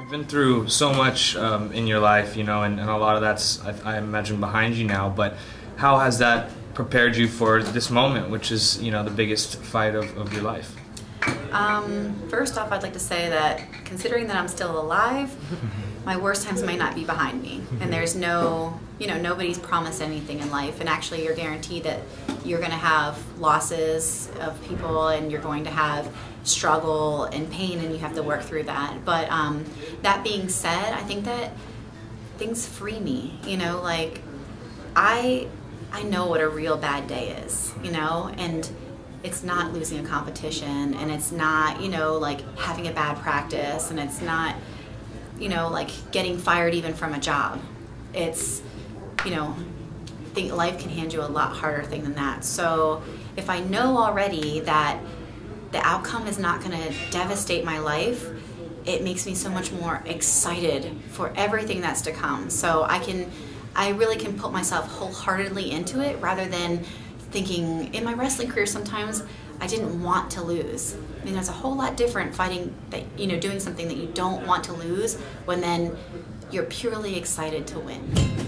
You've been through so much in your life, you know, and a lot of that's, I imagine, behind you now, but how has that prepared you for this moment, which is, you know, the biggest fight of your life? First off, I'd like to say that considering that I'm still alive, my worst times might not be behind me. And there's no, you know, nobody's promised anything in life. And actually you're guaranteed that you're going to have losses of people and you're going to have struggle and pain and you have to work through that. But that being said, I think that things free me, you know, like I know what a real bad day is, you know, and it's not losing a competition, and it's not, you know, like having a bad practice, and it's not, you know, like getting fired even from a job. It's, you know, I think life can hand you a lot harder thing than that. So if I know already that the outcome is not going to devastate my life, it makes me so much more excited for everything that's to come. So I really can put myself wholeheartedly into it rather than thinking, in my wrestling career sometimes I didn't want to lose. I mean, there's a whole lot different fighting that, you know, doing something that you don't want to lose when then you're purely excited to win.